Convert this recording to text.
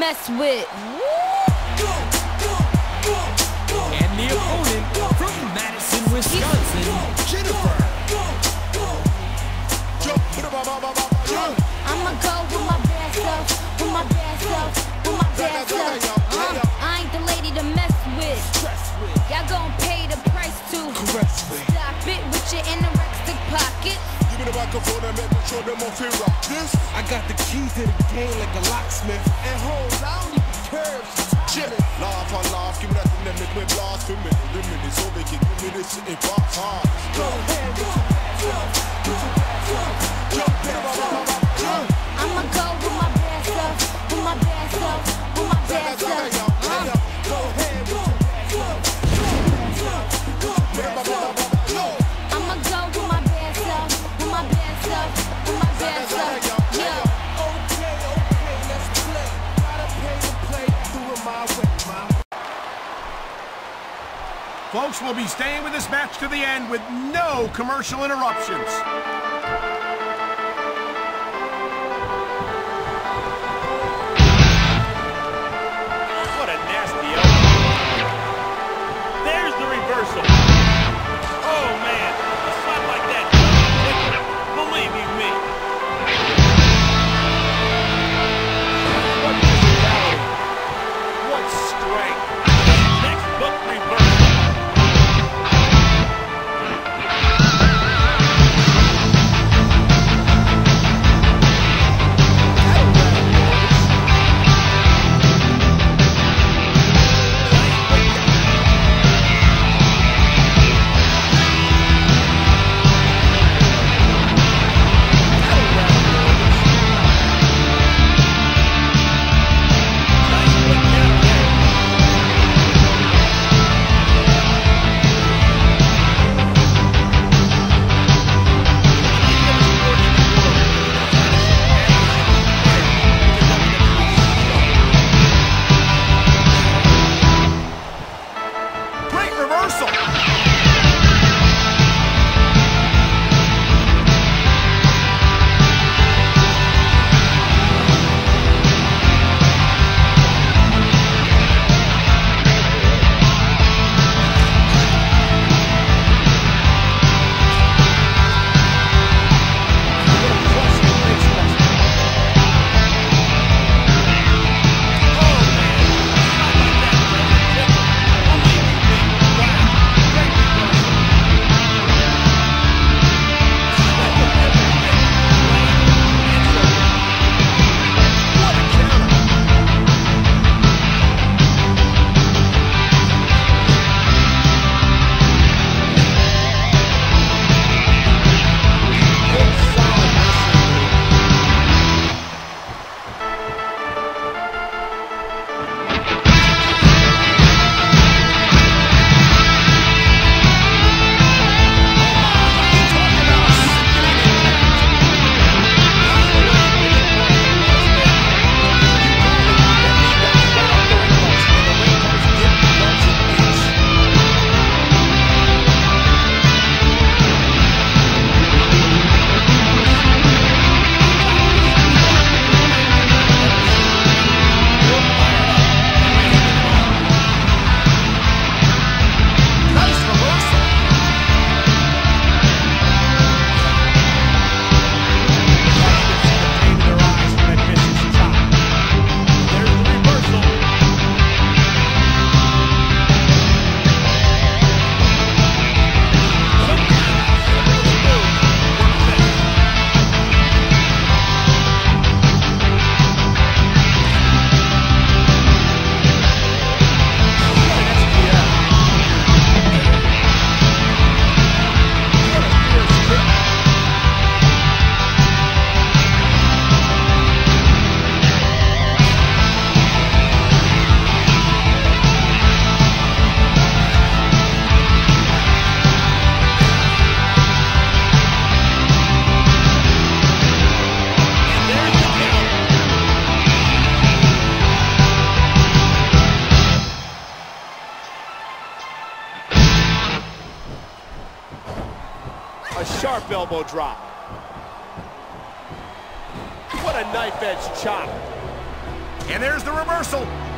mess with. And the opponent from Madison, Wisconsin, Jennifer. I'ma go with my best self, with my best self, with my best self. I ain't the lady to mess with. Y'all gon' pay the price to stop it with your anorexic pocket. Give me the microphone and make me show them off here rock this. I got the keys to the game like a locksmith. And hoes, I don't even care if she's chillin'. Laugh and laugh, give me that and then make me blast for me. So they can give me this shit in box hard. Go ahead with your bad self, with your bad self, your bad self. I'ma go with my best self, with my best self, with my best self. Go ahead with your bad self, your bad self. I'ma go with my best self, with my best self, with my best self. Yeah. Okay, let's play. Gotta pay to play, do it my way, man. Folks, we'll be staying with this match to the end with no commercial interruptions. What a nasty elbow. There's the reversal. Oh, man. A shot like that doesn't tickle. Believe you me. What physicality. What strength. Textbook reversal. A sharp elbow drop. What a knife edge chop. And there's the reversal.